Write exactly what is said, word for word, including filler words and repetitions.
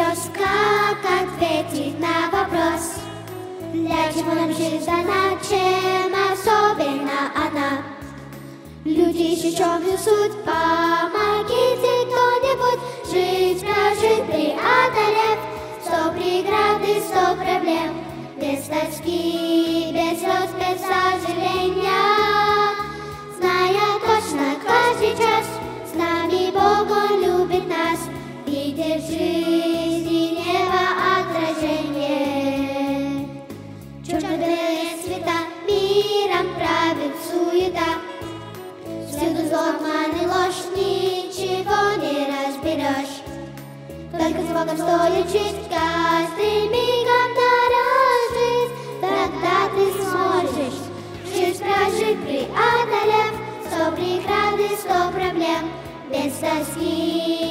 вопрос, как ответить на вопрос? Для чего нам жизнь дана, чем особенно она? Люди ищут, в чем ее суть, помогите кто-нибудь жить, прожить, преодолев сто преград и сто проблем. Без тоски, без слез, без сожаления, зная точно каждый час, с нами Бог, Он любит нас, видит жизни небо отражение. Черно-белые цвета, миром правит суета, всюду зло, обман и ложь, ничего не разберешь. Только с Богом стоит жить, каждый мигом дорожить, тогда ты сможешь жизнь прожить, преодолев сто преград и сто проблем. Без тоски,